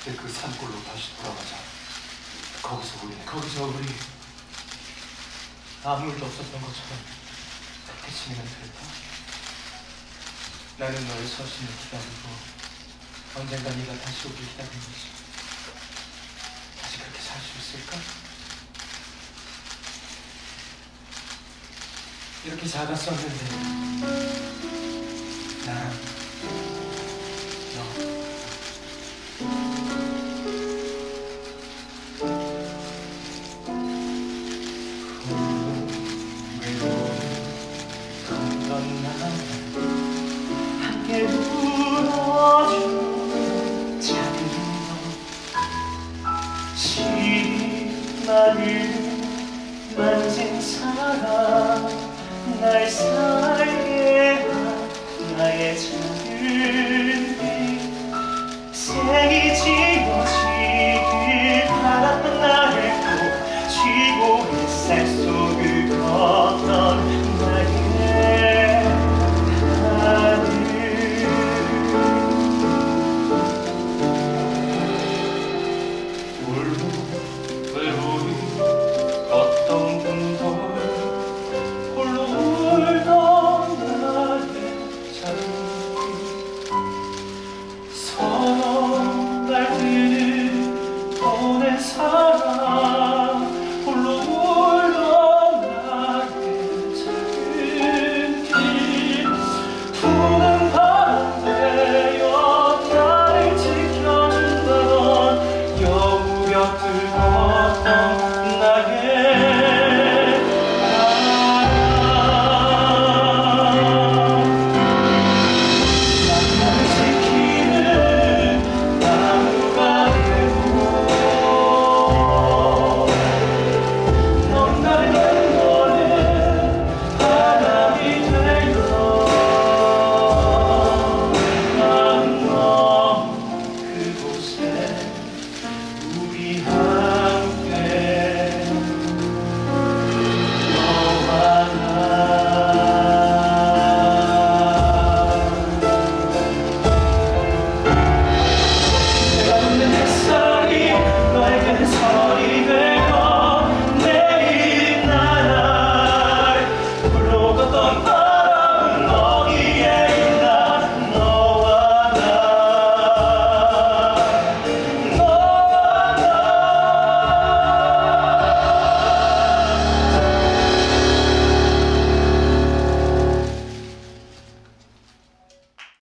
그때 그 산골로 다시 돌아가자. 거기서 우리 아무 일도 없었던 것처럼 그렇게 지내면 될까? 나는 너의 서신을 기다리고 언젠가 네가 다시 오길 기다리는 거지. 다시 그렇게 살 수 있을까? 이렇게 작았었는데 나랑 너 함께 울어준 작은 너 시간을 만진 사람 날 사랑